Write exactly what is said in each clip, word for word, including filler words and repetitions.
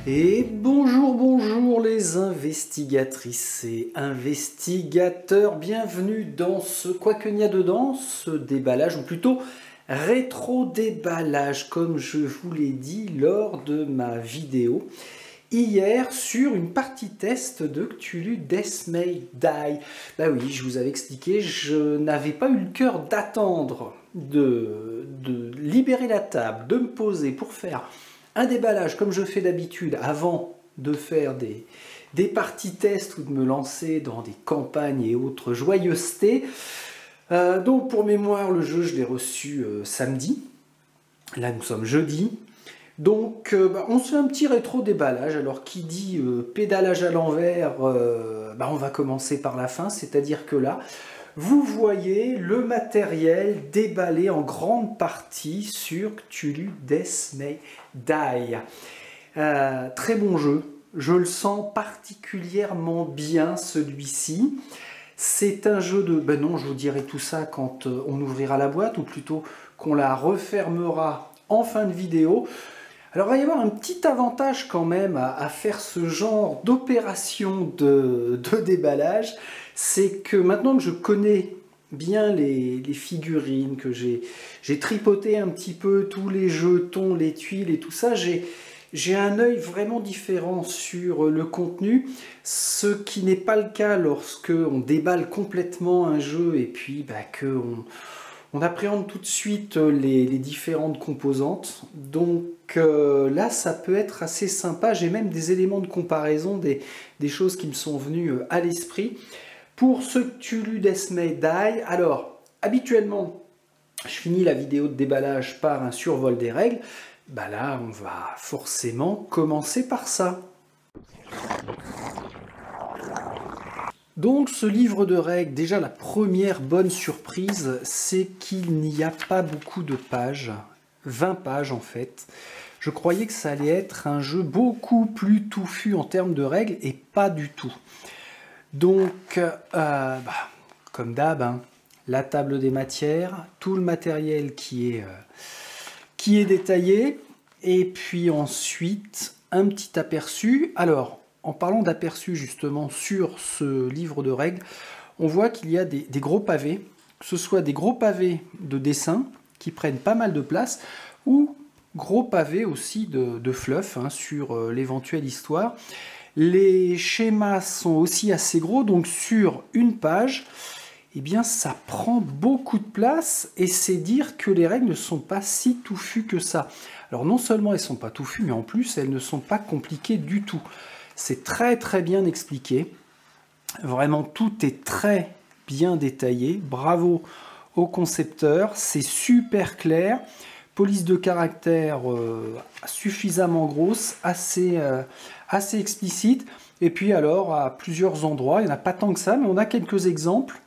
Et bonjour, bonjour les investigatrices et investigateurs, bienvenue dans ce quoi qu'il y a dedans, ce déballage, ou plutôt rétro-déballage, comme je vous l'ai dit lors de ma vidéo hier sur une partie test de Cthulhu Death May Die. Bah oui, je vous avais expliqué, je n'avais pas eu le cœur d'attendre, de, de libérer la table, de me poser pour faire un déballage comme je fais d'habitude avant de faire des, des parties tests ou de me lancer dans des campagnes et autres joyeusetés. Euh, donc pour mémoire, le jeu je l'ai reçu euh, samedi. Là nous sommes jeudi. Donc euh, bah, on se fait un petit rétro déballage. Alors qui dit euh, pédalage à l'envers, euh, bah, on va commencer par la fin. C'est-à-dire que là, vous voyez le matériel déballé en grande partie sur Cthulhu Death May Die. Euh, très bon jeu, je le sens particulièrement bien celui-ci. C'est un jeu de... Ben non, je vous dirai tout ça quand euh, on ouvrira la boîte, ou plutôt qu'on la refermera en fin de vidéo. Alors il va y avoir un petit avantage quand même à, à faire ce genre d'opération de, de déballage, c'est que maintenant que je connais bien les, les figurines, que j'ai tripoté un petit peu tous les jetons, les tuiles et tout ça, j'ai j'ai un œil vraiment différent sur le contenu, ce qui n'est pas le cas lorsque on déballe complètement un jeu et puis bah, qu'on on appréhende tout de suite les, les différentes composantes. Donc euh, là, ça peut être assez sympa. J'ai même des éléments de comparaison, des, des choses qui me sont venues à l'esprit. Pour ce Cthulhu Death May Die, alors, habituellement, je finis la vidéo de déballage par un survol des règles. Bah là, on va forcément commencer par ça. Donc ce livre de règles, déjà la première bonne surprise, c'est qu'il n'y a pas beaucoup de pages, vingt pages en fait. Je croyais que ça allait être un jeu beaucoup plus touffu en termes de règles, et pas du tout. Donc, euh, bah, comme d'hab, hein, la table des matières, tout le matériel qui est, euh, qui est détaillé, et puis ensuite un petit aperçu. Alors, en parlant d'aperçu justement sur ce livre de règles, on voit qu'il y a des, des gros pavés, que ce soit des gros pavés de dessin qui prennent pas mal de place, ou gros pavés aussi de, de fluff hein, sur euh, l'éventuelle histoire. Les schémas sont aussi assez gros, donc sur une page, eh bien ça prend beaucoup de place, et c'est dire que les règles ne sont pas si touffues que ça. Alors non seulement elles ne sont pas touffues, mais en plus elles ne sont pas compliquées du tout. C'est très très bien expliqué, vraiment tout est très bien détaillé, bravo au concepteur, c'est super clair, police de caractère euh, suffisamment grosse, assez, euh, assez explicite, et puis alors à plusieurs endroits, il n'y en a pas tant que ça, mais on a quelques exemples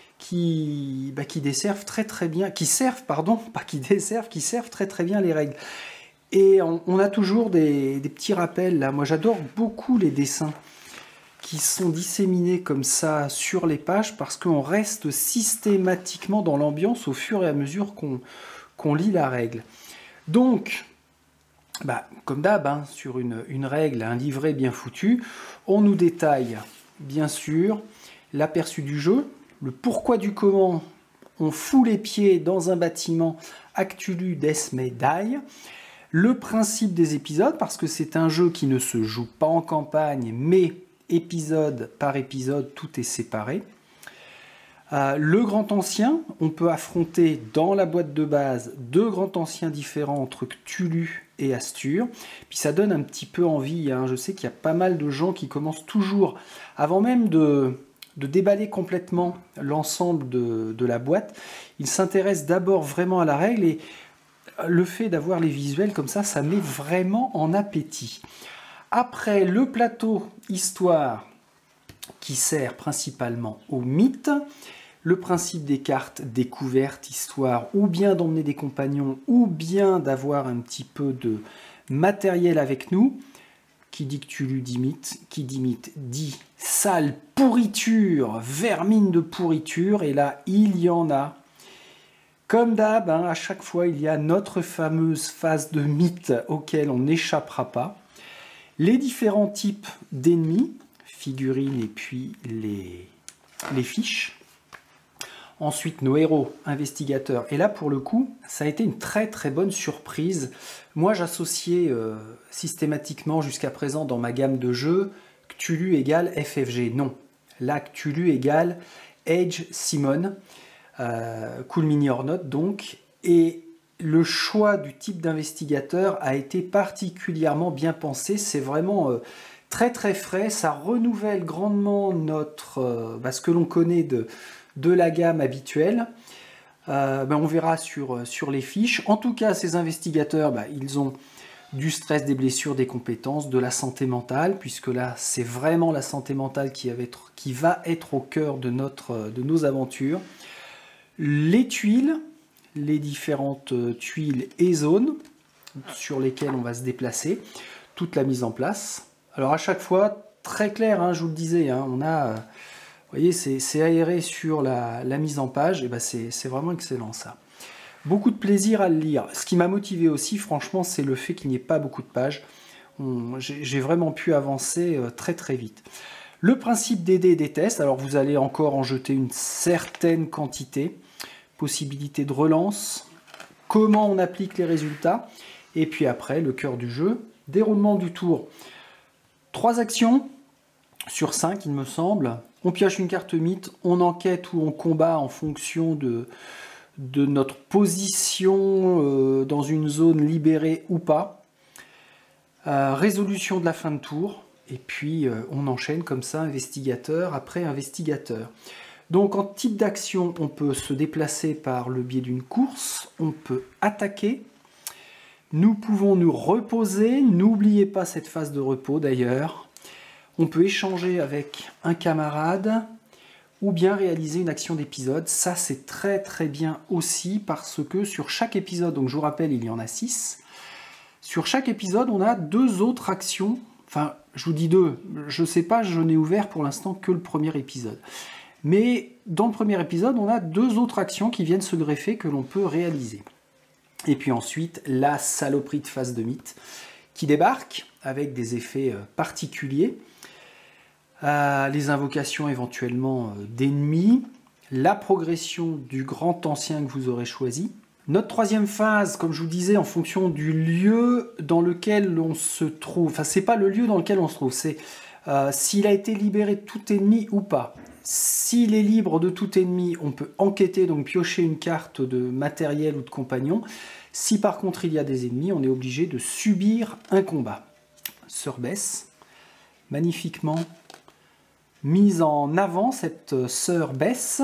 qui, bah, qui desservent très très bien, qui servent, pardon, pas qui desservent, qui servent très très bien les règles. Et on, on a toujours des, des petits rappels, là. Moi j'adore beaucoup les dessins qui sont disséminés comme ça sur les pages, parce qu'on reste systématiquement dans l'ambiance au fur et à mesure qu'on qu'on lit la règle. Donc, bah, comme d'hab, hein, sur une, une règle, un livret bien foutu, on nous détaille, bien sûr, l'aperçu du jeu, le pourquoi du comment on fout les pieds dans un bâtiment à Cthulhu Death May Die, le principe des épisodes, parce que c'est un jeu qui ne se joue pas en campagne, mais épisode par épisode, tout est séparé. Euh, le grand ancien, on peut affronter dans la boîte de base deux grands anciens différents entre Cthulhu et Astur. Puis ça donne un petit peu envie, hein. Je sais qu'il y a pas mal de gens qui commencent toujours, avant même de, de déballer complètement l'ensemble de, de la boîte, ils s'intéressent d'abord vraiment à la règle, et le fait d'avoir les visuels comme ça, ça met vraiment en appétit. Après, le plateau histoire qui sert principalement au mythe, le principe des cartes découvertes, histoire, ou bien d'emmener des compagnons, ou bien d'avoir un petit peu de matériel avec nous. Qui dit Cthulhu dit mythe, qui dit mythe dit sale pourriture, vermine de pourriture, et là, il y en a. Comme d'hab, hein, à chaque fois, il y a notre fameuse phase de mythe auquel on n'échappera pas. Les différents types d'ennemis, figurines et puis les, les fiches. Ensuite, nos héros, investigateurs. Et là, pour le coup, ça a été une très très bonne surprise. Moi, j'associais euh, systématiquement jusqu'à présent dans ma gamme de jeux Cthulhu égale F F G. Non. Là, Cthulhu égale Age Simon. Euh, Cool Mini or Not, donc. Et le choix du type d'investigateur a été particulièrement bien pensé. C'est vraiment euh, très très frais. Ça renouvelle grandement notre, euh, bah, ce que l'on connaît de... de la gamme habituelle. Euh, ben on verra sur, sur les fiches. En tout cas, ces investigateurs, ben, ils ont du stress, des blessures, des compétences, de la santé mentale, puisque là, c'est vraiment la santé mentale qui, avait, qui va être au cœur de, notre, de nos aventures. Les tuiles, les différentes tuiles et zones sur lesquelles on va se déplacer, toute la mise en place. Alors à chaque fois, très clair, hein, je vous le disais, hein, on a... Vous voyez, c'est aéré sur la, la mise en page, et ben c'est vraiment excellent ça. Beaucoup de plaisir à le lire. Ce qui m'a motivé aussi, franchement, c'est le fait qu'il n'y ait pas beaucoup de pages. J'ai vraiment pu avancer très très vite. Le principe des dés et des tests, alors vous allez encore en jeter une certaine quantité. Possibilité de relance, comment on applique les résultats, et puis après, le cœur du jeu, déroulement du tour. Trois actions sur cinq, il me semble. On pioche une carte mythe, on enquête ou on combat en fonction de, de notre position euh, dans une zone libérée ou pas. Euh, résolution de la fin de tour, et puis euh, on enchaîne comme ça, investigateur après investigateur. Donc en type d'action, on peut se déplacer par le biais d'une course, on peut attaquer, nous pouvons nous reposer, n'oubliez pas cette phase de repos d'ailleurs. On peut échanger avec un camarade ou bien réaliser une action d'épisode. Ça, c'est très très bien aussi parce que sur chaque épisode, donc je vous rappelle, il y en a six. Sur chaque épisode, on a deux autres actions. Enfin, je vous dis deux. Je ne sais pas, je n'ai ouvert pour l'instant que le premier épisode. Mais dans le premier épisode, on a deux autres actions qui viennent se greffer que l'on peut réaliser. Et puis ensuite, la saloperie de phase de mythe qui débarque avec des effets particuliers. Euh, les invocations éventuellement euh, d'ennemis, la progression du grand ancien que vous aurez choisi. Notre troisième phase, comme je vous disais, en fonction du lieu dans lequel on se trouve, enfin c'est pas le lieu dans lequel on se trouve, c'est euh, s'il a été libéré de tout ennemi ou pas. S'il est libre de tout ennemi, on peut enquêter, donc piocher une carte de matériel ou de compagnon. Si par contre il y a des ennemis, on est obligé de subir un combat. Sœur Bess, magnifiquement mise en avant cette sœur Bess,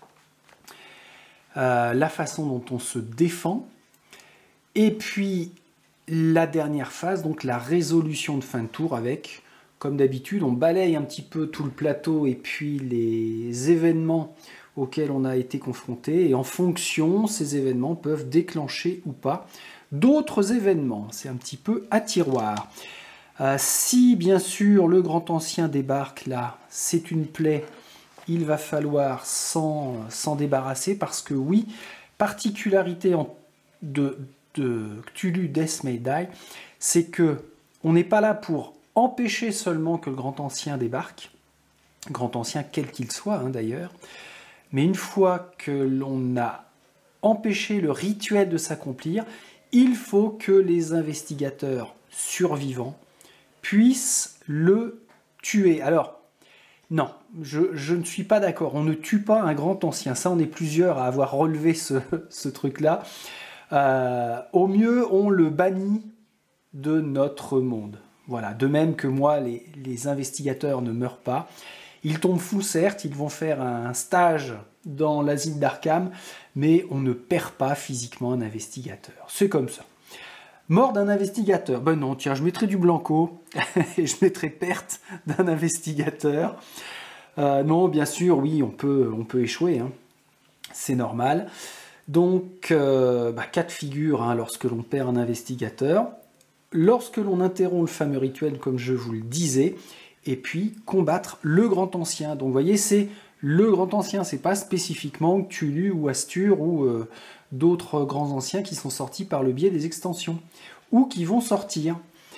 euh, la façon dont on se défend, et puis la dernière phase, donc la résolution de fin de tour avec, comme d'habitude, on balaye un petit peu tout le plateau et puis les événements auxquels on a été confronté, et en fonction, ces événements peuvent déclencher ou pas d'autres événements. C'est un petit peu à tiroir. Euh, si bien sûr le grand ancien débarque là, c'est une plaie, il va falloir s'en débarrasser parce que oui, particularité en, de, de Cthulhu Death May Die, c'est que on n'est pas là pour empêcher seulement que le grand ancien débarque, grand ancien quel qu'il soit hein, d'ailleurs, mais une fois que l'on a empêché le rituel de s'accomplir, il faut que les investigateurs survivants puisse le tuer. Alors, non, je, je ne suis pas d'accord. On ne tue pas un grand ancien. Ça, on est plusieurs à avoir relevé ce, ce truc-là. Euh, au mieux, on le bannit de notre monde. Voilà. De même que moi, les, les investigateurs ne meurent pas. Ils tombent fous, certes. Ils vont faire un stage dans l'asile d'Arkham, mais on ne perd pas physiquement un investigateur. C'est comme ça. Mort d'un investigateur. Ben non, tiens, je mettrai du blanco et je mettrai perte d'un investigateur. Euh, non, bien sûr, oui, on peut, on peut échouer. Hein. C'est normal. Donc, euh, bah, cas de figure hein, lorsque l'on perd un investigateur. Lorsque l'on interrompt le fameux rituel, comme je vous le disais. Et puis, combattre le grand ancien. Donc, vous voyez, c'est le grand ancien. C'est pas spécifiquement Cthulhu ou Astur ou... Euh, d'autres grands anciens qui sont sortis par le biais des extensions, ou qui vont sortir.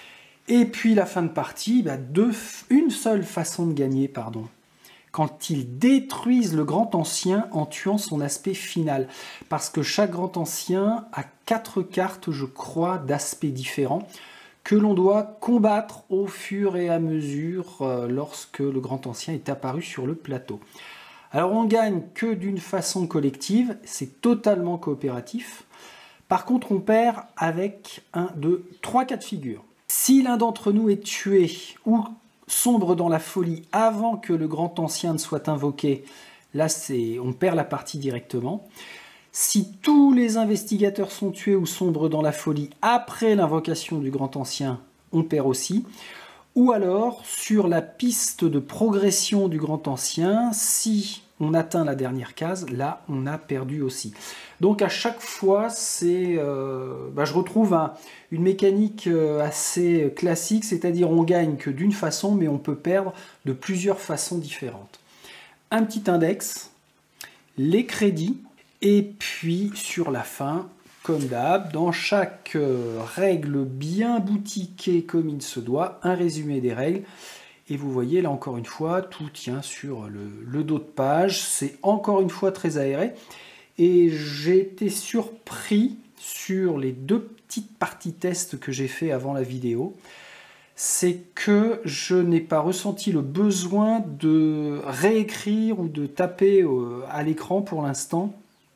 Et puis la fin de partie, bah, deux, une seule façon de gagner, pardon. Quand ils détruisent le grand ancien en tuant son aspect final. Parce que chaque grand ancien a quatre cartes, je crois, d'aspects différents, que l'on doit combattre au fur et à mesure euh, lorsque le grand ancien est apparu sur le plateau. Alors on gagne que d'une façon collective, c'est totalement coopératif. Par contre, on perd avec un, deux, trois cas de figure. Si l'un d'entre nous est tué ou sombre dans la folie avant que le grand ancien ne soit invoqué, là c'est, on perd la partie directement. Si tous les investigateurs sont tués ou sombrent dans la folie après l'invocation du grand ancien, on perd aussi. Ou alors, sur la piste de progression du grand ancien, si on atteint la dernière case, là, on a perdu aussi. Donc à chaque fois, c'est, euh, bah, je retrouve un, une mécanique assez classique, c'est-à-dire on gagne que d'une façon, mais on peut perdre de plusieurs façons différentes. Un petit index, les crédits, et puis sur la fin, comme d'hab, dans chaque euh, règle bien boutiquée comme il se doit, un résumé des règles. Et vous voyez, là encore une fois, tout tient sur le, le dos de page. C'est encore une fois très aéré. Et j'ai été surpris sur les deux petites parties test que j'ai fait avant la vidéo. C'est que je n'ai pas ressenti le besoin de réécrire ou de taper euh, à l'écran pour l'instant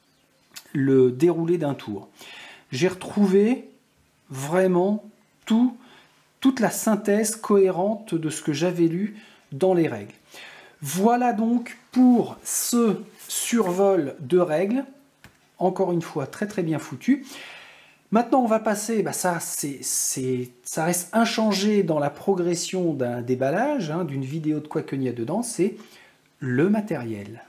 le déroulé d'un tour. J'ai retrouvé vraiment tout, toute la synthèse cohérente de ce que j'avais lu dans les règles. Voilà donc pour ce survol de règles, encore une fois très très bien foutu. Maintenant on va passer, bah ça, c'est, c'est, ça reste inchangé dans la progression d'un déballage, hein, d'une vidéo de quoi qu'il y a dedans, c'est le matériel.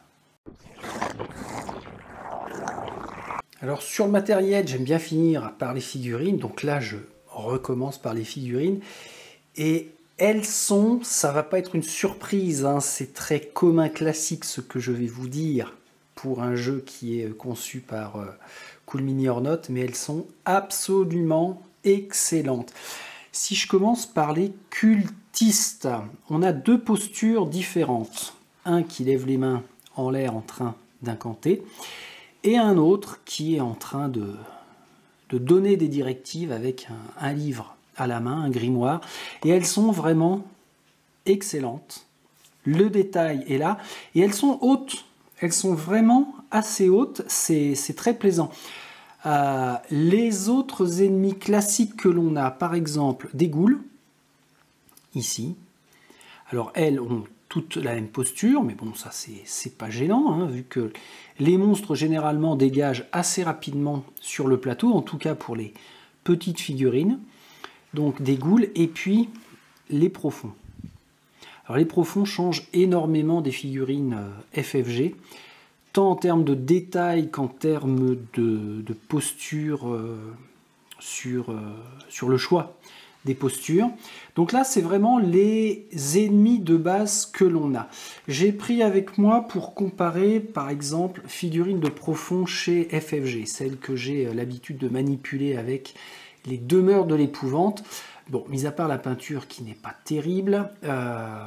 Alors sur le matériel, j'aime bien finir par les figurines, donc là je recommence par les figurines, et elles sont, ça va pas être une surprise, hein, c'est très commun, classique ce que je vais vous dire pour un jeu qui est conçu par euh, Cool Mini or Not, mais elles sont absolument excellentes. Si je commence par les cultistes, on a deux postures différentes, un qui lève les mains en l'air en train d'incanter, et un autre qui est en train de, de donner des directives avec un, un livre à la main, un grimoire. Et elles sont vraiment excellentes. Le détail est là. Et elles sont hautes. Elles sont vraiment assez hautes. C'est très plaisant. Euh, les autres ennemis classiques que l'on a, par exemple, des ghouls, ici. Alors, elles ont toute la même posture, mais bon, ça c'est pas gênant, hein, vu que les monstres généralement dégagent assez rapidement sur le plateau, en tout cas pour les petites figurines, donc des ghouls, et puis les profonds. Alors les profonds changent énormément des figurines F F G, tant en termes de détails qu'en termes de, de posture euh, sur, euh, sur le choix des postures. Donc là, c'est vraiment les ennemis de base que l'on a. J'ai pris avec moi pour comparer, par exemple, figurines de profond chez F F G, celle que j'ai l'habitude de manipuler avec les demeures de l'épouvante. Bon, mis à part la peinture qui n'est pas terrible, euh,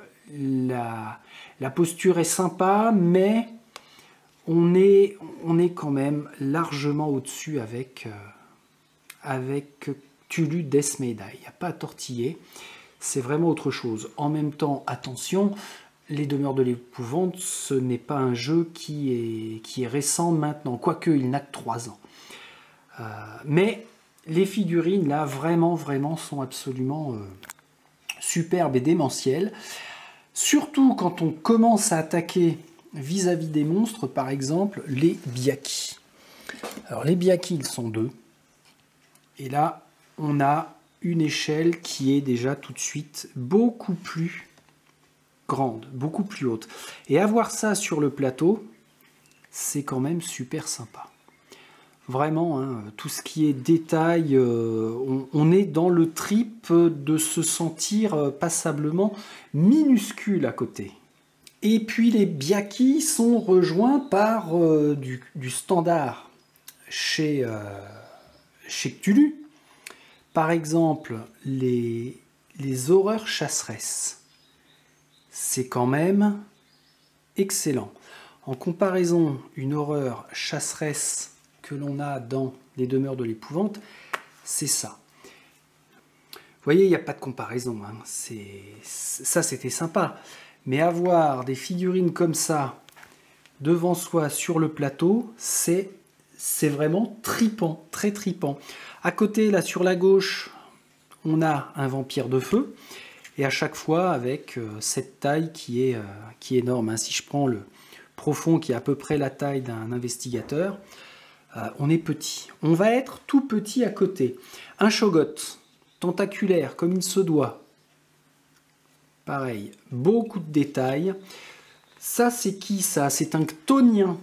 la, la posture est sympa, mais on est, on est quand même largement au-dessus avec, euh, avec Cthulhu Death Medai. Il n'y a pas à tortiller, c'est vraiment autre chose. En même temps, attention, les demeures de l'épouvante, ce n'est pas un jeu qui est, qui est récent maintenant, quoique il n'a que trois ans. Euh, mais les figurines, là, vraiment, vraiment, sont absolument euh, superbes et démentielles. Surtout quand on commence à attaquer vis-à-vis des monstres, par exemple, les Byakhi. Alors, les Byakhi, ils sont deux. Et là, on a une échelle qui est déjà tout de suite beaucoup plus grande, beaucoup plus haute. Et avoir ça sur le plateau, c'est quand même super sympa. Vraiment, hein, tout ce qui est détail, euh, on, on est dans le trip de se sentir euh, passablement minuscule à côté. Et puis les Byakhi sont rejoints par euh, du, du standard chez, euh, chez Cthulhu. Par exemple, les les horreurs chasseresses. C'est quand même excellent. En comparaison, une horreur chasseresse que l'on a dans les demeures de l'épouvante, c'est ça. Vous voyez, il n'y a pas de comparaison. Hein. C'est, ça, c'était sympa. Mais avoir des figurines comme ça devant soi sur le plateau, c'est, c'est vraiment tripant, très tripant. À côté, là, sur la gauche, on a un vampire de feu. Et à chaque fois, avec euh, cette taille qui est, euh, qui est énorme. Hein. Si je prends le profond, qui est à peu près la taille d'un investigateur, euh, on est petit. On va être tout petit à côté. Un Shoggoth, tentaculaire, comme il se doit. Pareil, beaucoup de détails. Ça, c'est qui, ça? C'est un chtonien.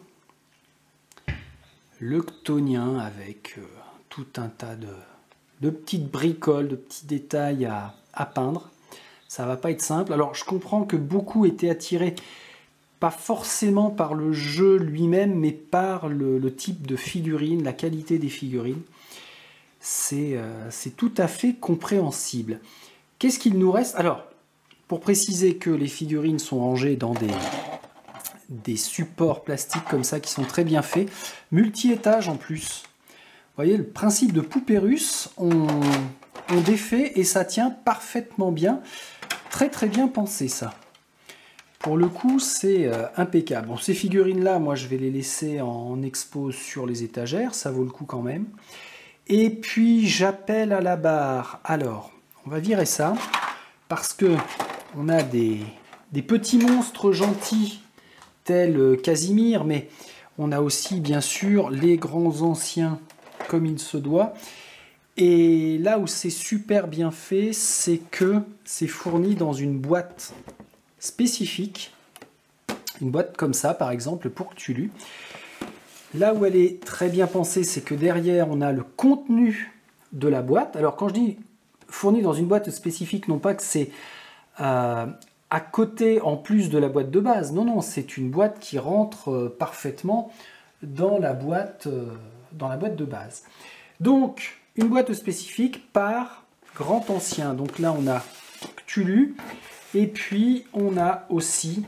Le chtonien, avec euh, tout un tas de, de petites bricoles, de petits détails à, à peindre. Ça va pas être simple. Alors, je comprends que beaucoup étaient attirés, pas forcément par le jeu lui-même, mais par le, le type de figurine, la qualité des figurines. C'est euh, c'est tout à fait compréhensible. Qu'est-ce qu'il nous reste? Alors, pour préciser que les figurines sont rangées dans des, des supports plastiques comme ça, qui sont très bien faits, multi-étages en plus. Vous voyez, le principe de poupée russe, on, on défait et ça tient parfaitement bien. Très très bien pensé ça. Pour le coup, c'est euh, impeccable. Bon, ces figurines-là, moi, je vais les laisser en expo sur les étagères. Ça vaut le coup quand même. Et puis, j'appelle à la barre. Alors, on va virer ça. Parce que on a des, des petits monstres gentils, tels Casimir. Mais on a aussi, bien sûr, les grands anciens, comme il se doit. Et là où c'est super bien fait, c'est que c'est fourni dans une boîte spécifique, une boîte comme ça par exemple pour Cthulhu. Là où elle est très bien pensée, c'est que derrière on a le contenu de la boîte. Alors quand je dis fourni dans une boîte spécifique, non pas que c'est euh, à côté en plus de la boîte de base, non non, c'est une boîte qui rentre euh, parfaitement dans la boîte, euh, dans la boîte de base. Donc une boîte spécifique par grand ancien. Donc là on a Cthulhu. Et puis, on a aussi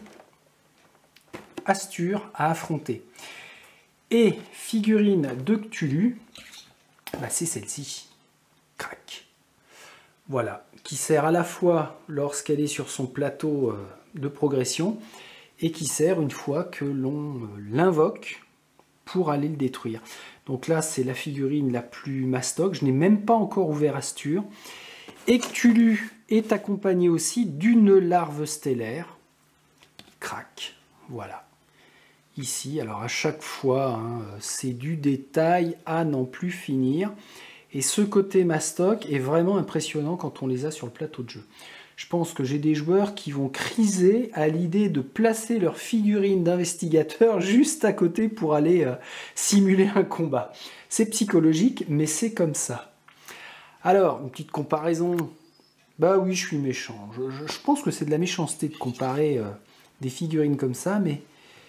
Astur à affronter. Et figurine de Cthulhu, bah c'est celle-ci. Crac. Voilà, qui sert à la fois lorsqu'elle est sur son plateau de progression et qui sert une fois que l'on l'invoque pour aller le détruire. Donc là, c'est la figurine la plus mastoc. Je n'ai même pas encore ouvert Astur. Et Cthulhu est accompagné aussi d'une larve stellaire. Crac, voilà. Ici, alors à chaque fois, hein, c'est du détail à n'en plus finir. Et ce côté mastoc est vraiment impressionnant quand on les a sur le plateau de jeu. Je pense que j'ai des joueurs qui vont criser à l'idée de placer leur figurine d'investigateur juste à côté pour aller euh, simuler un combat. C'est psychologique, mais c'est comme ça. Alors, une petite comparaison. Bah oui, je suis méchant. Je, je, je pense que c'est de la méchanceté de comparer euh, des figurines comme ça, mais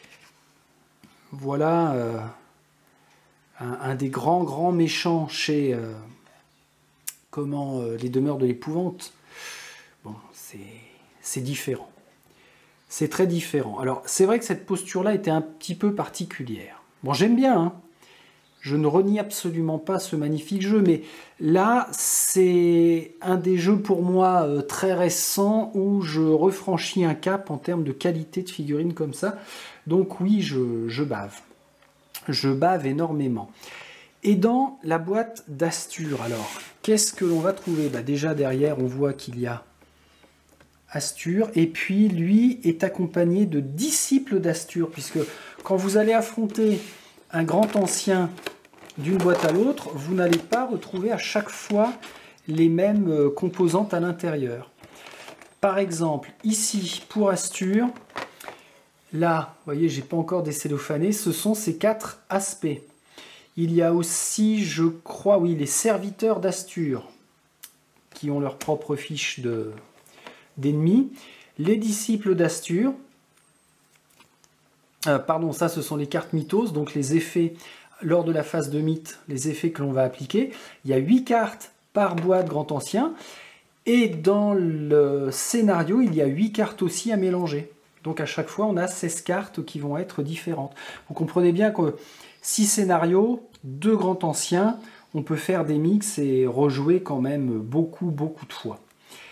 voilà euh, un, un des grands, grands méchants chez euh, comment euh, les demeures de l'épouvante. Bon, c'est différent. C'est très différent. Alors, c'est vrai que cette posture-là était un petit peu particulière. Bon, j'aime bien, hein. Je ne renie absolument pas ce magnifique jeu, mais là, c'est un des jeux pour moi euh, très récents où je refranchis un cap en termes de qualité de figurines comme ça. Donc oui, je, je bave. Je bave énormément. Et dans la boîte d'Astur, alors, qu'est-ce que l'on va trouver? Bah, déjà, derrière, on voit qu'il y a Astur, et puis lui est accompagné de disciples d'Astur, puisque quand vous allez affronter un grand ancien d'une boîte à l'autre, vous n'allez pas retrouver à chaque fois les mêmes composantes à l'intérieur. Par exemple, ici, pour Astur, là, vous voyez, j'ai pas encore décellophané, ce sont ces quatre aspects. Il y a aussi, je crois, oui, les serviteurs d'Astur, qui ont leur propre fiche de... d'ennemis, les disciples d'Astur, euh, pardon, ça ce sont les cartes mythos, donc les effets lors de la phase de mythe, les effets que l'on va appliquer. Il y a huit cartes par boîte grand ancien, Et dans le scénario, il y a huit cartes aussi à mélanger. Donc à chaque fois, on a seize cartes qui vont être différentes. Vous comprenez bien que six scénarios, deux grands anciens, on peut faire des mix et rejouer quand même beaucoup, beaucoup de fois.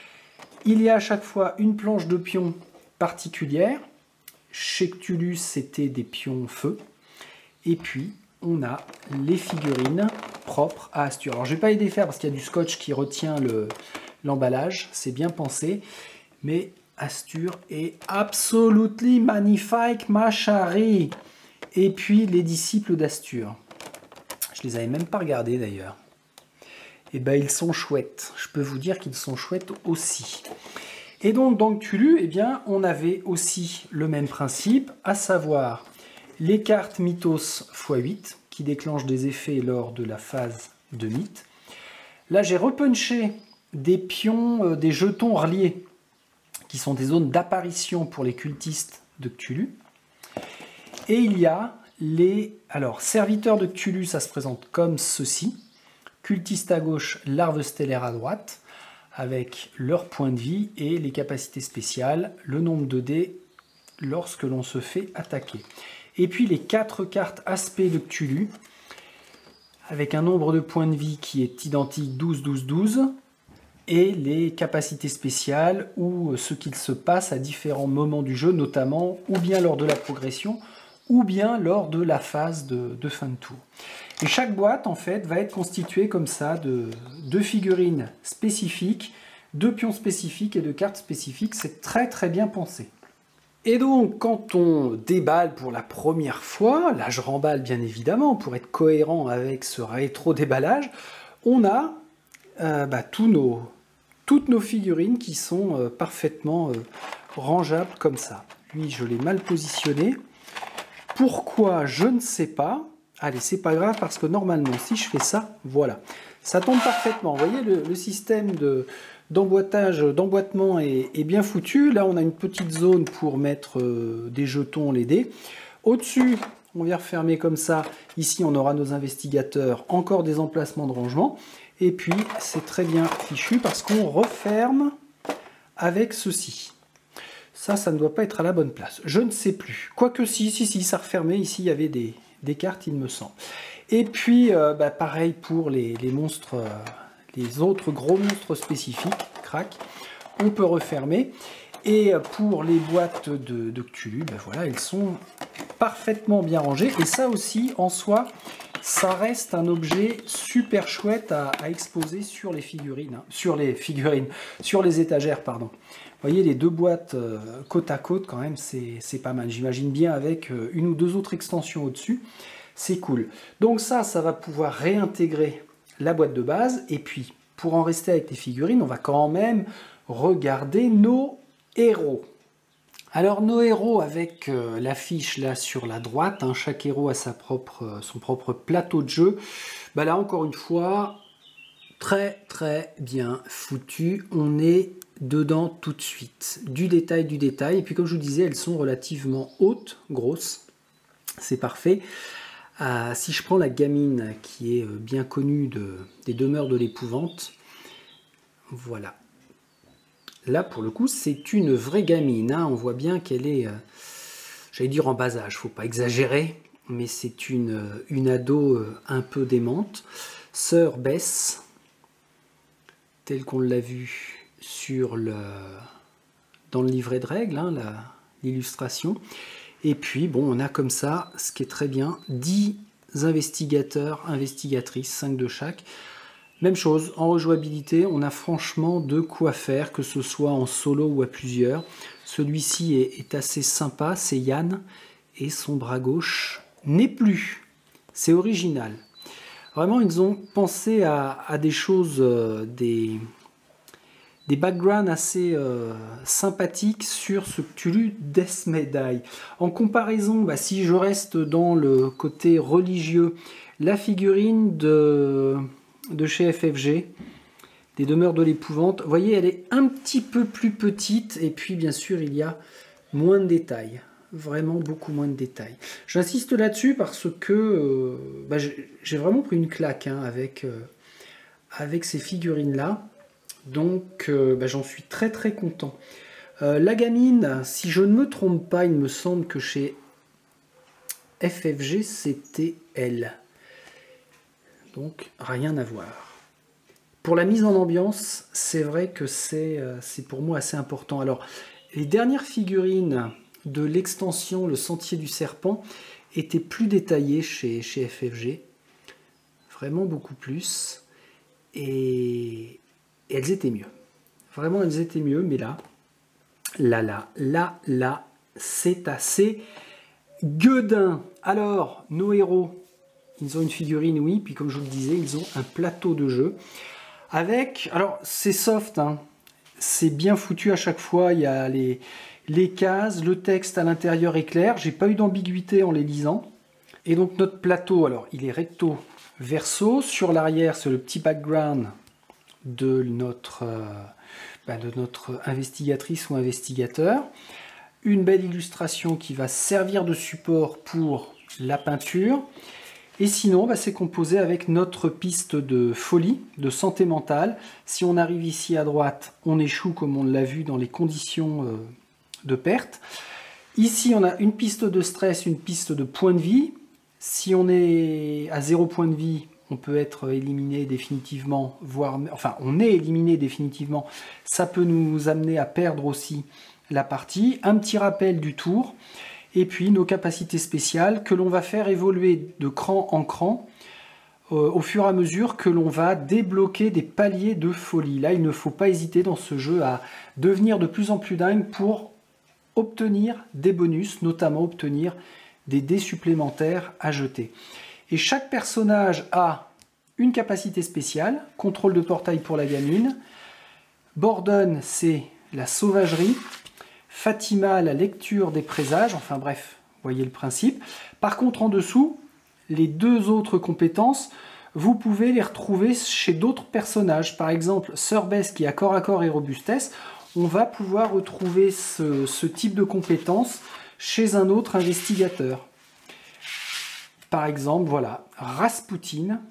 Il y a à chaque fois une planche de pions particulière. Chez Cthulhu, c'était des pions feu. Et puis, on a les figurines propres à Astur. Alors, je ne vais pas les défaire parce qu'il y a du scotch qui retient l'emballage. C'est bien pensé. Mais Astur est absolument magnifique, ma chérie. Et puis, les disciples d'Astur. Je les avais même pas regardés d'ailleurs. Et ben, ils sont chouettes. Je peux vous dire qu'ils sont chouettes aussi. Et donc, dans Cthulhu, eh bien, on avait aussi le même principe, à savoir les cartes Mythos fois huit, qui déclenchent des effets lors de la phase de mythe. Là, j'ai repunché des pions, euh, des jetons reliés, qui sont des zones d'apparition pour les cultistes de Cthulhu. Et il y a les... Alors, serviteurs de Cthulhu, ça se présente comme ceci. Cultistes à gauche, larves stellaires à droite, avec leur point de vie et les capacités spéciales, le nombre de dés lorsque l'on se fait attaquer. Et puis les quatre cartes aspects de Cthulhu, avec un nombre de points de vie qui est identique, douze, douze, douze, et les capacités spéciales ou ce qu'il se passe à différents moments du jeu, notamment ou bien lors de la progression, ou bien lors de la phase de, de fin de tour. Et chaque boîte, en fait, va être constituée comme ça de, de figurines spécifiques, de pions spécifiques et de cartes spécifiques. C'est très très bien pensé. Et donc, quand on déballe pour la première fois, là je remballe bien évidemment pour être cohérent avec ce rétro-déballage, on a euh, bah, tous nos, toutes nos figurines qui sont euh, parfaitement euh, rangeables comme ça. Lui, je l'ai mal positionné. Pourquoi? Je ne sais pas. Allez, c'est pas grave parce que normalement, si je fais ça, voilà. Ça tombe parfaitement. Vous voyez, le, le système de... d'emboîtage, d'emboîtement est, est bien foutu. Là, on a une petite zone pour mettre euh, des jetons, les dés. Au-dessus, on vient refermer comme ça. Ici, on aura nos investigateurs, encore des emplacements de rangement. Et puis, c'est très bien fichu parce qu'on referme avec ceci. Ça, ça ne doit pas être à la bonne place. Je ne sais plus. Quoique si, si, si, ça refermait. Ici, il y avait des, des cartes, il me semble. Et puis, euh, bah, pareil pour les, les monstres... Euh, les autres gros monstres spécifiques, crac, on peut refermer. Et pour les boîtes de, de Cthulhu, ben voilà, elles sont parfaitement bien rangées. Et ça aussi, en soi, ça reste un objet super chouette à, à exposer sur les figurines, hein, sur les figurines, sur les étagères, pardon. Vous voyez, les deux boîtes euh, côte à côte, quand même, c'est pas mal. J'imagine bien avec euh, une ou deux autres extensions au-dessus. C'est cool. Donc ça, ça va pouvoir réintégrer la boîte de base, et puis pour en rester avec les figurines, on va quand même regarder nos héros. Alors nos héros avec euh, l'affiche là sur la droite, hein, chaque héros a sa propre, euh, son propre plateau de jeu. Bah là encore une fois, très très bien foutu, on est dedans tout de suite. Du détail, du détail, et puis comme je vous disais, elles sont relativement hautes, grosses, c'est parfait. Ah, si je prends la gamine qui est bien connue de, des demeures de l'épouvante, voilà. Là, pour le coup, c'est une vraie gamine. Hein. On voit bien qu'elle est, euh, j'allais dire en bas âge, faut pas exagérer, mais c'est une, une ado euh, un peu démente. Sœur Bess, telle qu'on l'a vu sur le, dans le livret de règles, hein, l'illustration. Et puis, bon, on a comme ça, ce qui est très bien, dix investigateurs, investigatrices, cinq de chaque. Même chose, en rejouabilité, on a franchement de quoi faire, que ce soit en solo ou à plusieurs. Celui-ci est, est assez sympa, c'est Yann, et son bras gauche n'est plus. C'est original. Vraiment, ils ont pensé à, à des choses, euh, des... des backgrounds assez euh, sympathiques sur ce Cthulhu Death May Die. En comparaison, bah, si je reste dans le côté religieux, la figurine de, de chez F F G, des demeures de l'épouvante, vous voyez, elle est un petit peu plus petite, et puis bien sûr, il y a moins de détails. Vraiment beaucoup moins de détails. J'insiste là-dessus parce que euh, bah, j'ai vraiment pris une claque hein, avec, euh, avec ces figurines-là. Donc euh, bah, j'en suis très très content. Euh, la gamine, si je ne me trompe pas, il me semble que chez F F G c'était elle. Donc rien à voir. Pour la mise en ambiance, c'est vrai que c'est euh, c'est pour moi assez important. Alors les dernières figurines de l'extension Le Sentier du Serpent étaient plus détaillées chez, chez F F G. Vraiment beaucoup plus. Et, et elles étaient mieux. Vraiment, elles étaient mieux. Mais là, là, là, là, là, c'est assez gueudin. Alors, nos héros, ils ont une figurine, oui. Puis comme je vous le disais, ils ont un plateau de jeu. Avec, alors c'est soft, hein. C'est bien foutu à chaque fois. Il y a les, les cases, le texte à l'intérieur est clair. J'ai pas eu d'ambiguïté en les lisant. Et donc notre plateau, alors il est recto verso. Sur l'arrière, c'est le petit background de notre, euh, bah, de notre investigatrice ou investigateur. Une belle illustration qui va servir de support pour la peinture. Et sinon, bah, c'est composé avec notre piste de folie, de santé mentale. Si on arrive ici à droite, on échoue comme on l'a vu dans les conditions euh, de perte. Ici, on a une piste de stress, une piste de point de vie. Si on est à zéro point de vie, on peut être éliminé définitivement, voire, enfin, on est éliminé définitivement. Ça peut nous amener à perdre aussi la partie. Un petit rappel du tour. Et puis nos capacités spéciales que l'on va faire évoluer de cran en cran euh, au fur et à mesure que l'on va débloquer des paliers de folie. Là, il ne faut pas hésiter dans ce jeu à devenir de plus en plus dingue pour obtenir des bonus, notamment obtenir des dés supplémentaires à jeter. Et chaque personnage a une capacité spéciale, contrôle de portail pour la gamine, Borden, c'est la sauvagerie, Fatima, la lecture des présages, enfin bref, vous voyez le principe. Par contre, en dessous, les deux autres compétences, vous pouvez les retrouver chez d'autres personnages. Par exemple, Sir Bess qui a corps à corps et robustesse, on va pouvoir retrouver ce, ce type de compétences chez un autre investigateur. Par exemple, voilà, Rasputin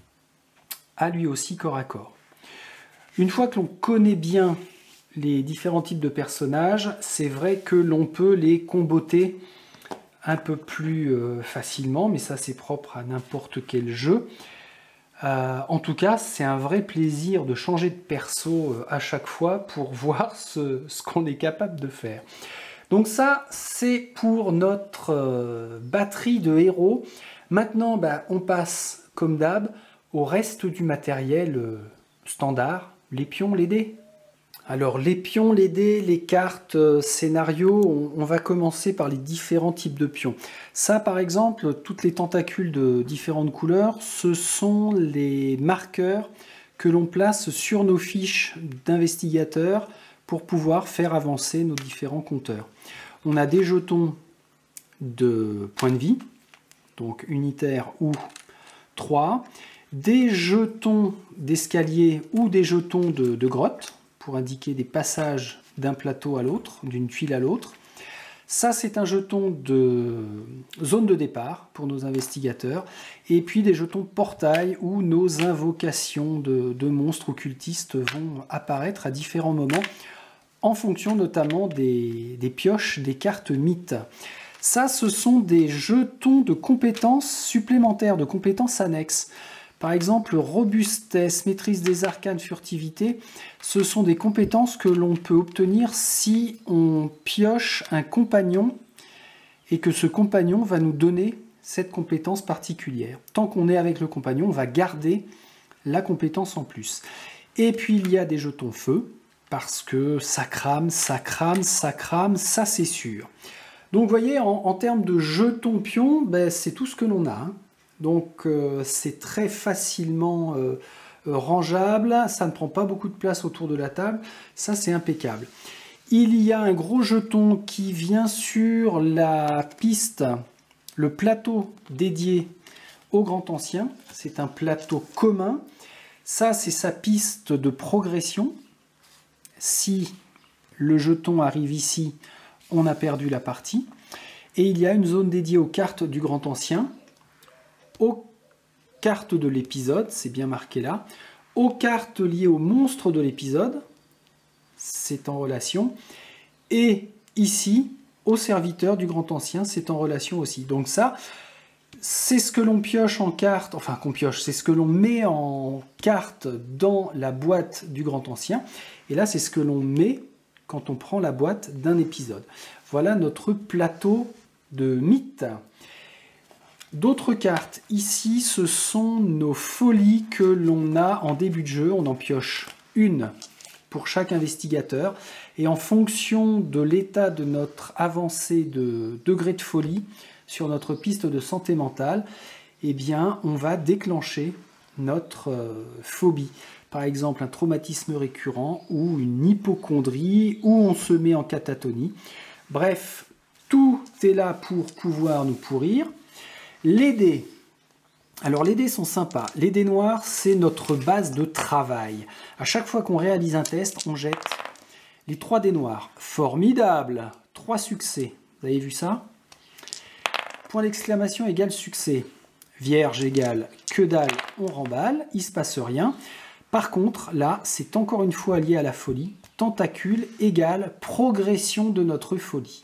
a lui aussi corps à corps. Une fois que l'on connaît bien les différents types de personnages, c'est vrai que l'on peut les comboter un peu plus euh, facilement, mais ça c'est propre à n'importe quel jeu. Euh, en tout cas, c'est un vrai plaisir de changer de perso euh, à chaque fois pour voir ce, ce qu'on est capable de faire. Donc ça, c'est pour notre euh, batterie de héros. Maintenant, bah, on passe, comme d'hab, au reste du matériel euh, standard, les pions, les dés. Alors les pions, les dés, les cartes, euh, scénarios, on, on va commencer par les différents types de pions. Ça par exemple, toutes les tentacules de différentes couleurs, ce sont les marqueurs que l'on place sur nos fiches d'investigateurs pour pouvoir faire avancer nos différents compteurs. On a des jetons de points de vie, donc unitaires ou trois, des jetons d'escalier ou des jetons de, de grotte, pour indiquer des passages d'un plateau à l'autre, d'une tuile à l'autre. Ça, c'est un jeton de zone de départ pour nos investigateurs. Et puis des jetons portail où nos invocations de, de monstres occultistes vont apparaître à différents moments, en fonction notamment des, des pioches des cartes mythes. Ça, ce sont des jetons de compétences supplémentaires, de compétences annexes. Par exemple, robustesse, maîtrise des arcanes, furtivité, ce sont des compétences que l'on peut obtenir si on pioche un compagnon et que ce compagnon va nous donner cette compétence particulière. Tant qu'on est avec le compagnon, on va garder la compétence en plus. Et puis il y a des jetons feu, parce que ça crame, ça crame, ça crame, ça c'est sûr. Donc vous voyez, en, en termes de jetons pions, ben, c'est tout ce que l'on a, hein. Donc euh, c'est très facilement euh, rangeable, ça ne prend pas beaucoup de place autour de la table, ça c'est impeccable. Il y a un gros jeton qui vient sur la piste, le plateau dédié au Grand Ancien, c'est un plateau commun, ça c'est sa piste de progression. Si le jeton arrive ici, on a perdu la partie. Et il y a une zone dédiée aux cartes du Grand Ancien, aux cartes de l'épisode, c'est bien marqué là, aux cartes liées au monstre de l'épisode, c'est en relation, et ici, au serviteur du Grand Ancien, c'est en relation aussi. Donc ça, c'est ce que l'on pioche en carte, enfin qu'on pioche, c'est ce que l'on met en carte dans la boîte du Grand Ancien, et là c'est ce que l'on met quand on prend la boîte d'un épisode. Voilà notre plateau de mythes. D'autres cartes, ici, ce sont nos folies que l'on a en début de jeu. On en pioche une pour chaque investigateur. Et en fonction de l'état de notre avancée de degré de folie sur notre piste de santé mentale, eh bien, on va déclencher notre euh, phobie. Par exemple, un traumatisme récurrent ou une hypocondrie, ou on se met en catatonie. Bref, tout est là pour pouvoir nous pourrir. Les dés. Alors les dés sont sympas. Les dés noirs, c'est notre base de travail. À chaque fois qu'on réalise un test, on jette les trois dés noirs. Formidable. Trois succès. Vous avez vu ça? Point d'exclamation égale succès. Vierge égale que dalle, on remballe. Il ne se passe rien. Par contre, là, c'est encore une fois lié à la folie. Tentacule égale progression de notre folie.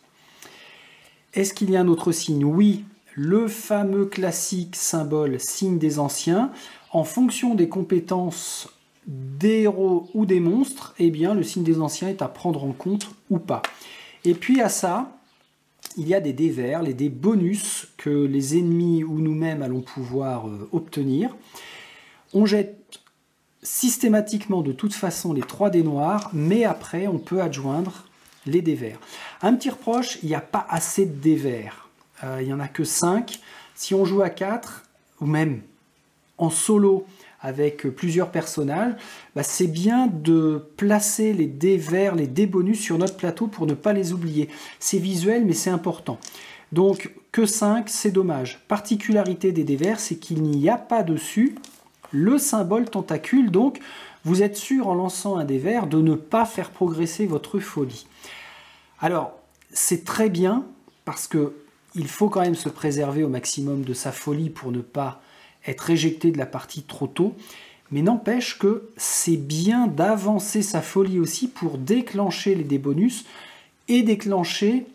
Est-ce qu'il y a un autre signe? Oui. Le fameux classique symbole signe des anciens, en fonction des compétences des héros ou des monstres, eh bien le signe des anciens est à prendre en compte ou pas. Et puis à ça, il y a des dés verts, les dés bonus que les ennemis ou nous-mêmes allons pouvoir euh, obtenir. On jette systématiquement de toute façon les trois dés noirs, mais après on peut adjoindre les dés verts. Un petit reproche, il n'y a pas assez de dés verts. Euh, il n'y en a que cinq. Si on joue à quatre, ou même en solo avec plusieurs personnages, bah c'est bien de placer les dés verts, les dés bonus sur notre plateau pour ne pas les oublier. C'est visuel, mais c'est important. Donc, que cinq, c'est dommage. Particularité des dés verts, c'est qu'il n'y a pas dessus le symbole tentacule. Donc, vous êtes sûr, en lançant un dé vert, de ne pas faire progresser votre folie. Alors, c'est très bien, parce que il faut quand même se préserver au maximum de sa folie pour ne pas être éjecté de la partie trop tôt. Mais n'empêche que c'est bien d'avancer sa folie aussi pour déclencher les dés bonus et déclencher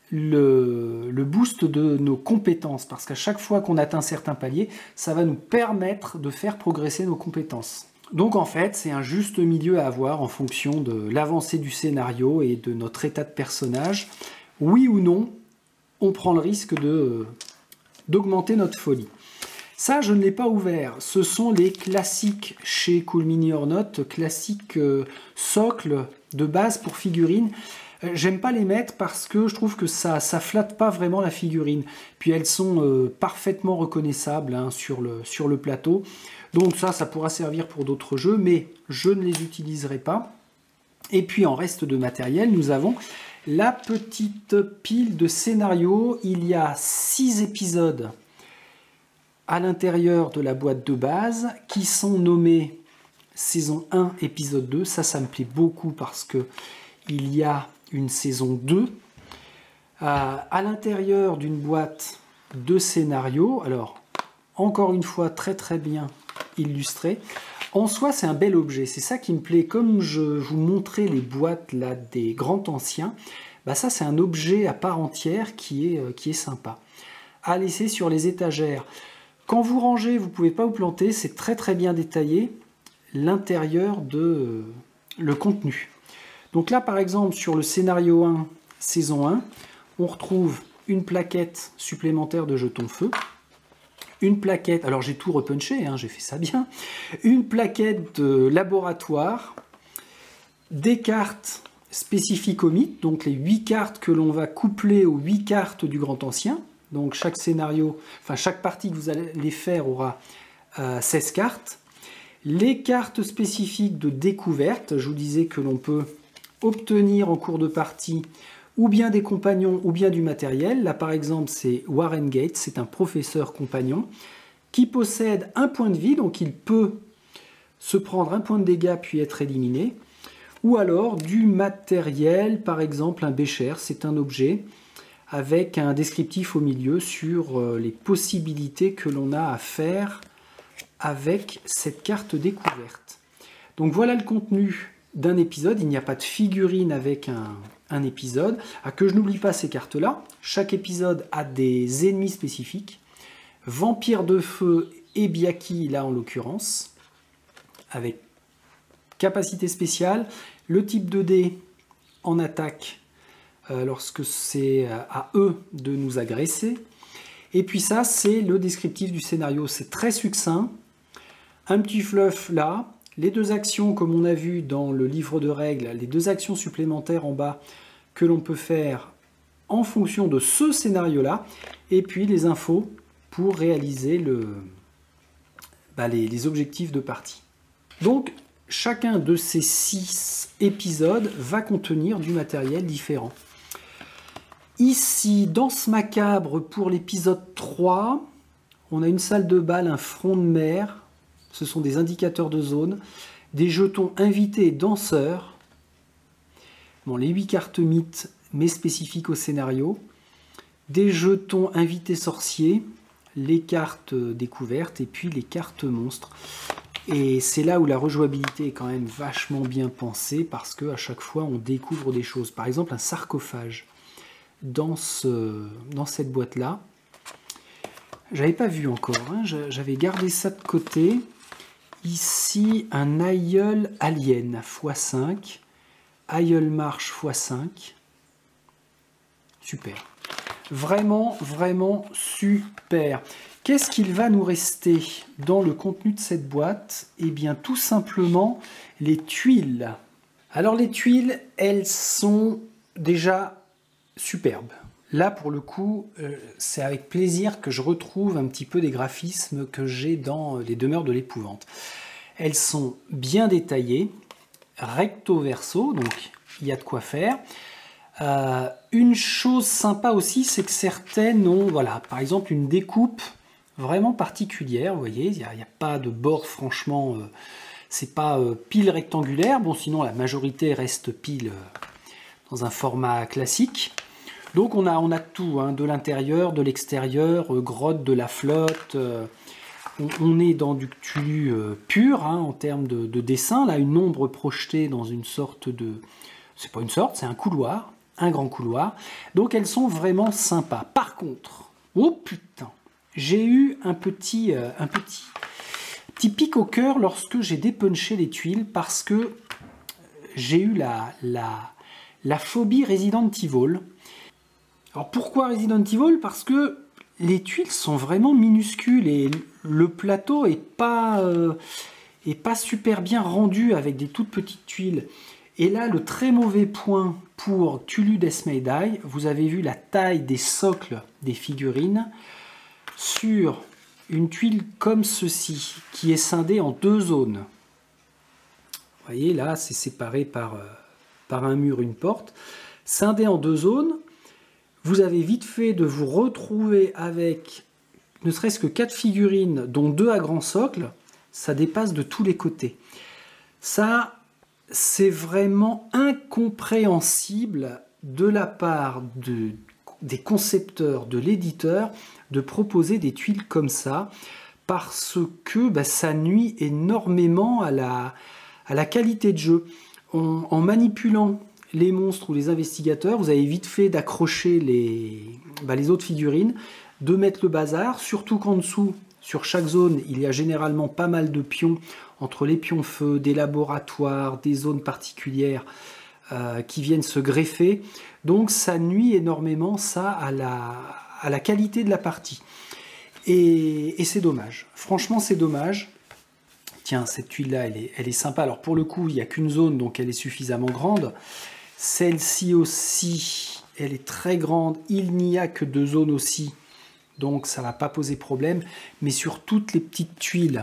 le, le boost de nos compétences. Parce qu'à chaque fois qu'on atteint certains paliers, ça va nous permettre de faire progresser nos compétences. Donc en fait, c'est un juste milieu à avoir en fonction de l'avancée du scénario et de notre état de personnage. Oui ou non, on prend le risque de, d'augmenter notre folie. Ça, je ne l'ai pas ouvert. Ce sont les classiques chez Cool Mini or Not, classiques euh, socles de base pour figurines. Euh, j'aime pas les mettre parce que je trouve que ça ça flatte pas vraiment la figurine. Puis elles sont euh, parfaitement reconnaissables hein, sur, le, sur le plateau. Donc ça, ça pourra servir pour d'autres jeux, mais je ne les utiliserai pas. Et puis en reste de matériel, nous avons la petite pile de scénarios. Il y a six épisodes à l'intérieur de la boîte de base qui sont nommés saison un, épisode deux. Ça, ça me plaît beaucoup parce que il y a une saison deux. Euh, à l'intérieur d'une boîte de scénarios, alors encore une fois très très bien illustré. En soi, c'est un bel objet, c'est ça qui me plaît. Comme je vous montrais les boîtes là, des grands anciens, bah ça c'est un objet à part entière qui est, euh, qui est sympa. À laisser sur les étagères. Quand vous rangez, vous ne pouvez pas vous planter, c'est très très bien détaillé l'intérieur de euh, le contenu. Donc là par exemple sur le scénario un, saison un, on retrouve une plaquette supplémentaire de jetons feu. Une plaquette, alors j'ai tout repunché, hein, j'ai fait ça bien, une plaquette de laboratoire, des cartes spécifiques au mythe, donc les huit cartes que l'on va coupler aux huit cartes du Grand Ancien. Donc chaque scénario, enfin chaque partie que vous allez faire aura euh, seize cartes. Les cartes spécifiques de découverte, je vous disais que l'on peut obtenir en cours de partie ou bien des compagnons, ou bien du matériel. Là, par exemple, c'est Warren Gates, c'est un professeur compagnon, qui possède un point de vie, donc il peut se prendre un point de dégâts puis être éliminé. Ou alors du matériel, par exemple un bécher, c'est un objet avec un descriptif au milieu sur les possibilités que l'on a à faire avec cette carte découverte. Donc voilà le contenu d'un épisode. Il n'y a pas de figurine avec un, un épisode. Ah, que je n'oublie pas ces cartes-là. Chaque épisode a des ennemis spécifiques. Vampire de feu et Byaki, là en l'occurrence, avec capacité spéciale, le type deux dés en attaque euh, lorsque c'est à eux de nous agresser. Et puis ça, c'est le descriptif du scénario. C'est très succinct. Un petit fluff là. Les deux actions, comme on a vu dans le livre de règles, les deux actions supplémentaires en bas que l'on peut faire en fonction de ce scénario-là. Et puis les infos pour réaliser le, bah, les, les objectifs de partie. Donc, chacun de ces six épisodes va contenir du matériel différent. Ici, Danse macabre pour l'épisode trois, on a une salle de bal, un front de mer, ce sont des indicateurs de zone, des jetons invités et danseurs, bon, les huit cartes mythes, mais spécifiques au scénario, des jetons invités sorciers, les cartes découvertes et puis les cartes monstres. Et c'est là où la rejouabilité est quand même vachement bien pensée parce qu'à chaque fois on découvre des choses. Par exemple un sarcophage dans, ce, dans cette boîte là. J'avais pas vu encore, hein, j'avais gardé ça de côté. Ici un aïeul alien fois cinq, aïeul marche fois cinq. Super. Vraiment, vraiment super. Qu'est-ce qu'il va nous rester dans le contenu de cette boîte? Eh bien, tout simplement, les tuiles. Alors, les tuiles, elles sont déjà superbes. Là, pour le coup, euh, c'est avec plaisir que je retrouve un petit peu des graphismes que j'ai dans les demeures de l'épouvante. Elles sont bien détaillées, recto verso, donc il y a de quoi faire. Euh, une chose sympa aussi, c'est que certaines ont, voilà, par exemple, une découpe vraiment particulière. Vous voyez, il n'y a, a pas de bord, franchement, euh, c'est pas euh, pile rectangulaire. Bon, sinon, la majorité reste pile euh, dans un format classique. Donc, on a, on a tout, hein, de l'intérieur, de l'extérieur, euh, grotte, de la flotte. Euh, on, on est dans du Cthulhu euh, pur, hein, en termes de, de dessin. Là, une ombre projetée dans une sorte de... C'est pas une sorte, c'est un couloir. Un grand couloir. Donc elles sont vraiment sympas. Par contre, oh putain, j'ai eu un petit, euh, un petit, petit pic au cœur lorsque j'ai dépunché les tuiles parce que j'ai eu la, la, la phobie Resident Evil. Alors pourquoi Resident Evil? Parce que les tuiles sont vraiment minuscules et le plateau est pas, euh, est pas super bien rendu avec des toutes petites tuiles. Et là, le très mauvais point pour Cthulhu Death May Die, vous avez vu la taille des socles des figurines sur une tuile comme ceci, qui est scindée en deux zones. Vous voyez, là, c'est séparé par, euh, par un mur, une porte. Scindé en deux zones, vous avez vite fait de vous retrouver avec ne serait-ce que quatre figurines, dont deux à grand socle. Ça dépasse de tous les côtés. Ça... c'est vraiment incompréhensible de la part de, des concepteurs, de l'éditeur, de proposer des tuiles comme ça, parce que bah, ça nuit énormément à la, à la qualité de jeu. On, en manipulant les monstres ou les investigateurs, vous avez vite fait d'accrocher les, bah, les autres figurines, de mettre le bazar, surtout qu'en dessous, sur chaque zone, il y a généralement pas mal de pions, entre les pions feu, des laboratoires, des zones particulières euh, qui viennent se greffer. Donc ça nuit énormément ça à la, à la qualité de la partie. Et, et c'est dommage. Franchement, c'est dommage. Tiens, cette tuile-là, elle est, elle est sympa. Alors pour le coup, il n'y a qu'une zone, donc elle est suffisamment grande. Celle-ci aussi, elle est très grande. Il n'y a que deux zones aussi. Donc ça ne va pas poser problème. Mais sur toutes les petites tuiles,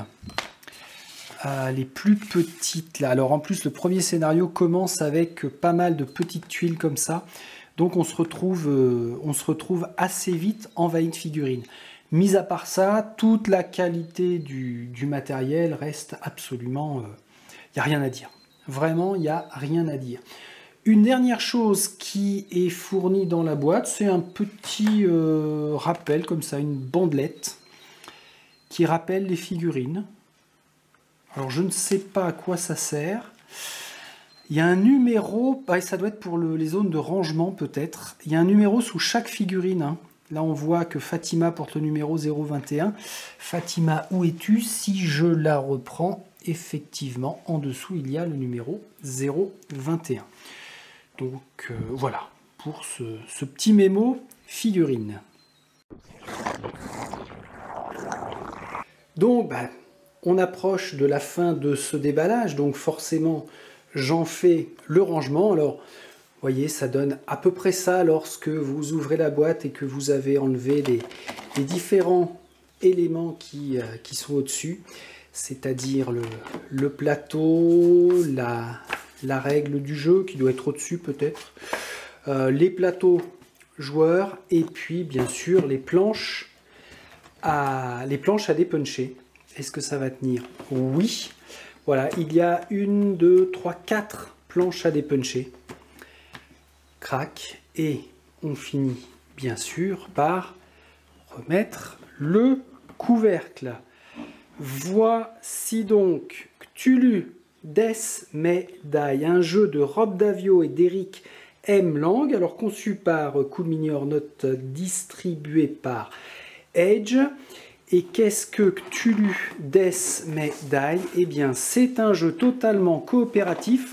euh, les plus petites là. Alors en plus, le premier scénario commence avec pas mal de petites tuiles comme ça. Donc on se retrouve, euh, on se retrouve assez vite envahi de figurines. Mis à part ça, toute la qualité du, du matériel reste absolument... Il euh, n'y a rien à dire. Vraiment, il n'y a rien à dire. Une dernière chose qui est fournie dans la boîte, c'est un petit euh, rappel, comme ça, une bandelette, qui rappelle les figurines. Alors je ne sais pas à quoi ça sert. Il y a un numéro, bah, ça doit être pour le, les zones de rangement peut-être. Il y a un numéro sous chaque figurine. Hein. Là on voit que Fatima porte le numéro zéro vingt et un. Fatima, où es-tu? Si je la reprends, effectivement, en dessous il y a le numéro zéro vingt et un. Donc euh, voilà, pour ce, ce petit mémo figurine. Donc bah, on approche de la fin de ce déballage, donc forcément j'en fais le rangement. Alors, vous voyez, ça donne à peu près ça lorsque vous ouvrez la boîte et que vous avez enlevé les, les différents éléments qui, euh, qui sont au-dessus, c'est-à-dire le, le plateau, la, la règle du jeu qui doit être au-dessus peut-être, euh, les plateaux joueurs et puis bien sûr les planches à, les planches à dépuncher. Est-ce que ça va tenir? Oui. Voilà, il y a une, deux, trois, quatre planches à dépuncher. Crac. Et on finit bien sûr par remettre le couvercle. Voici donc Cthulhu Death May Die, un jeu de Rob Daviau et d'Eric M. Lang, alors conçu par Cool Mini or Not, distribué par Edge. Et qu'est-ce que Cthulhu Death May Die? Eh bien, c'est un jeu totalement coopératif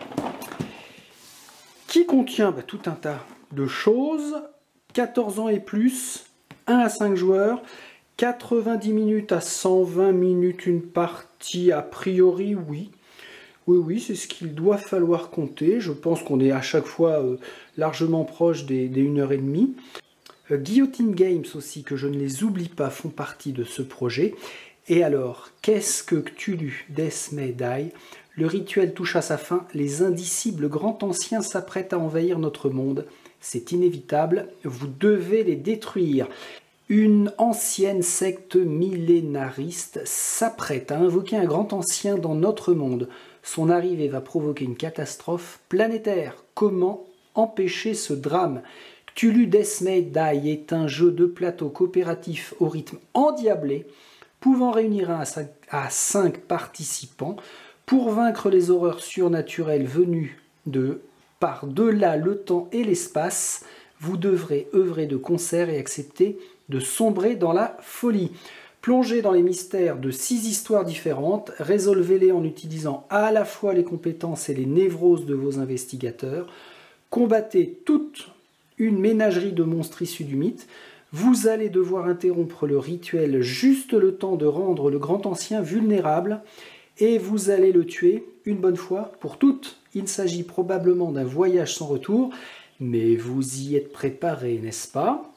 qui contient bah, tout un tas de choses. quatorze ans et plus, un à cinq joueurs, quatre-vingt-dix minutes à cent vingt minutes une partie, a priori, oui. Oui, oui, c'est ce qu'il doit falloir compter. Je pense qu'on est à chaque fois euh, largement proche des, des une heure trente. Guillotine Games aussi, que je ne les oublie pas, font partie de ce projet. Et alors, qu'est-ce que Cthulhu Death May Die? Le rituel touche à sa fin, les indicibles grands anciens s'apprêtent à envahir notre monde. C'est inévitable, vous devez les détruire. Une ancienne secte millénariste s'apprête à invoquer un grand ancien dans notre monde. Son arrivée va provoquer une catastrophe planétaire. Comment empêcher ce drame? Cthulhu Death May Die est un jeu de plateau coopératif au rythme endiablé, pouvant réunir un à cinq participants pour vaincre les horreurs surnaturelles venues de par-delà le temps et l'espace. Vous devrez œuvrer de concert et accepter de sombrer dans la folie. Plongez dans les mystères de six histoires différentes, résolvez-les en utilisant à la fois les compétences et les névroses de vos investigateurs. Combattez toute une ménagerie de monstres issus du mythe. Vous allez devoir interrompre le rituel juste le temps de rendre le grand ancien vulnérable et vous allez le tuer une bonne fois pour toutes. Il s'agit probablement d'un voyage sans retour, mais vous y êtes préparé, n'est-ce pas?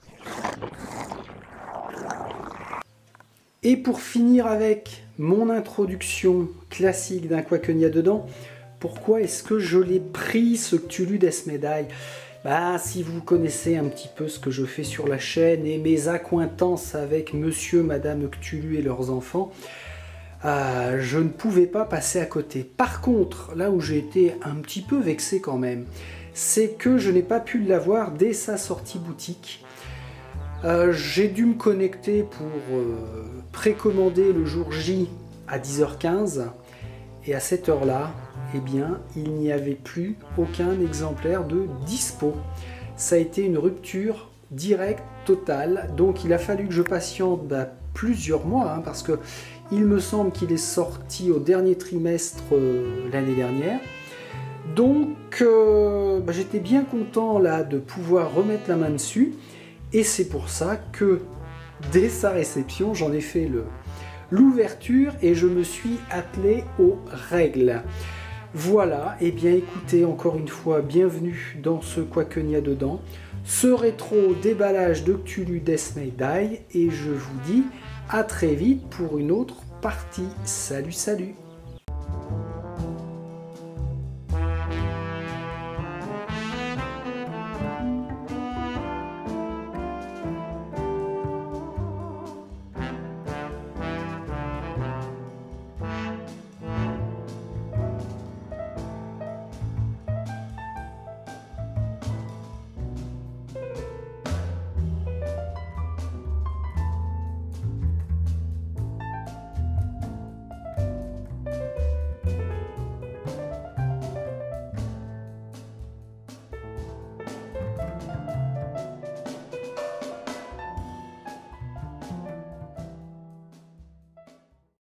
Et pour finir avec mon introduction classique d'un Quoi que n'y a dedans, pourquoi est-ce que je l'ai pris ce Cthulhu Death May Die? Bah, si vous connaissez un petit peu ce que je fais sur la chaîne et mes accointances avec monsieur, madame Cthulhu et leurs enfants, euh, je ne pouvais pas passer à côté. Par contre, là où j'ai été un petit peu vexé quand même, c'est que je n'ai pas pu l'avoir dès sa sortie boutique. Euh, j'ai dû me connecter pour euh, précommander le jour J à dix heures quinze et à cette heure-là, eh bien, il n'y avait plus aucun exemplaire de dispo. Ça a été une rupture directe, totale, donc il a fallu que je patiente bah, plusieurs mois, hein, parce que il me semble qu'il est sorti au dernier trimestre euh, l'année dernière. Donc euh, bah, j'étais bien content là de pouvoir remettre la main dessus, et c'est pour ça que dès sa réception, j'en ai fait le l'ouverture et je me suis attelé aux règles. Voilà, et eh bien écoutez, encore une fois, bienvenue dans ce Quoi que n'y a dedans, ce rétro déballage de Cthulhu Death May Die, et je vous dis à très vite pour une autre partie. Salut, salut!